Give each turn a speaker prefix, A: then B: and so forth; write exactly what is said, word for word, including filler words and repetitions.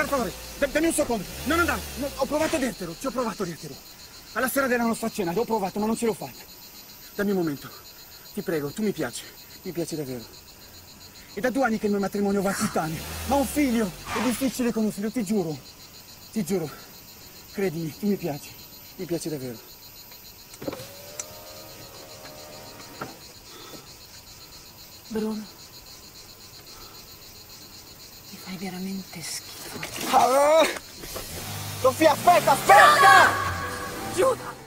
A: favore, dammi un secondo. Non andare. No, ho provato a dirtelo, ci ho provato a dirtelo. Alla sera della nostra cena, ho provato, ma non ce l'ho fatta. Dammi un momento. Ti prego, tu mi piaci. Mi piaci davvero. È da due anni che il mio matrimonio va a puttane. Ma un figlio è difficile con un figlio, ti giuro. Ti giuro. Credimi, tu mi piaci. Mi piaci davvero.
B: Bruno, mi fai veramente schifo.
A: Ah, Sofia, aspetta, aspetta!
B: Giuda!